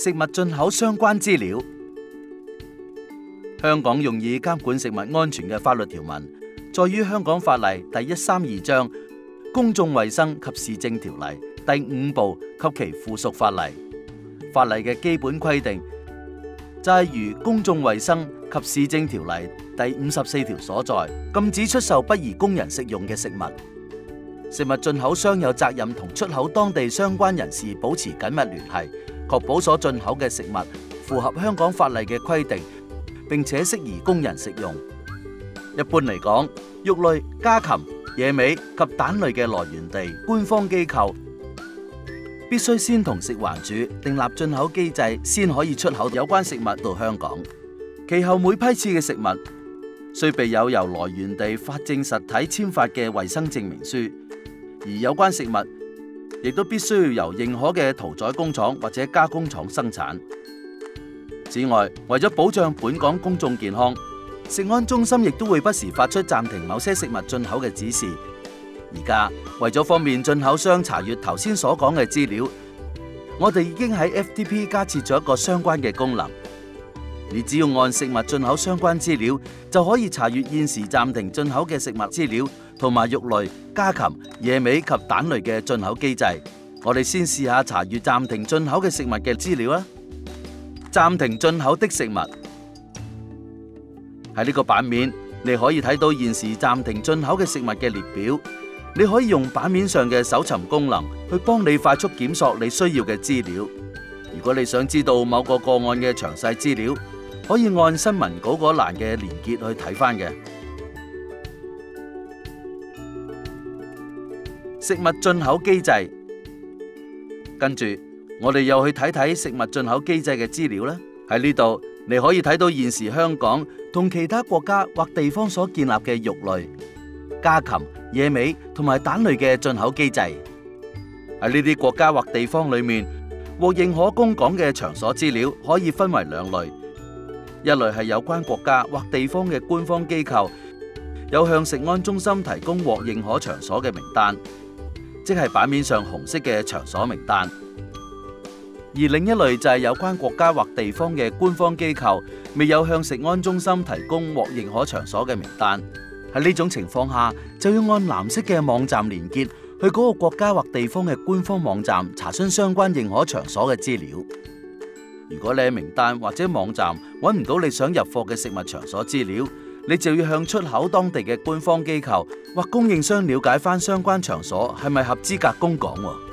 食物進口相關資料。香港用以監管食物安全嘅法律條文，在於香港法例第132章《公眾衛生及市政條例》第5部及其附屬法例。法例嘅基本規定就係如《公眾衛生及市政條例》第54條所在，禁止出售不宜供人食用嘅食物。食物進口商有責任同出口當地相關人士保持緊密聯繫，確保所進口嘅食物符合香港法例嘅規定，並且適宜供人食用。一般嚟講，肉類、家禽、野味及蛋類嘅來源地官方機構必須先同食環署訂立進口機制，先可以出口有關食物到香港。其後每批次嘅食物須備有由來源地法證實體簽發嘅衛生證明書，而有關食物亦都必須要由認可嘅屠宰工廠或者加工廠生產。此外，為咗保障本港公眾健康，食安中心亦都會不時發出暫停某些食物進口嘅指示。而家為咗方便進口商查閱頭先所講嘅資料，我哋已經喺 FTP 加設咗一個相關嘅功能。你只要按食物進口相關資料，就可以查閱現時暫停進口嘅食物資料，同埋肉類、家禽、野味及蛋類嘅進口機制。我哋先試下查閱暫停進口嘅食物嘅資料啦。暫停進口的食物，喺呢個版面，你可以睇到現時暫停進口嘅食物嘅列表。你可以用版面上嘅搜尋功能去幫你快速檢索你需要嘅資料。如果你想知道某個個案嘅詳細資料，可以按新聞稿嗰欄嘅連結去睇返嘅。食物進口機制，跟住我哋又去睇睇食物進口機制嘅資料啦。喺呢度你可以睇到現時香港同其他國家或地方所建立嘅肉類、家禽、野味同埋蛋類嘅進口機制。喺呢啲國家或地方裏面，獲認可供港嘅場所資料可以分為兩類。一類係有關國家或地方嘅官方機構有向食安中心提供獲認可場所嘅名單，即係版面上紅色嘅場所名單。而另一類就係有關國家或地方嘅官方機構未有向食安中心提供獲認可場所嘅名單。喺呢種情況下，就要按藍色嘅網站連結去嗰個國家或地方嘅官方網站查詢相關認可場所嘅資料。如果你喺名單或者網站揾唔到你想入貨嘅食物場所資料，你就要向出口當地嘅官方機構或供應商了解返相關場所係咪合資格供港喎。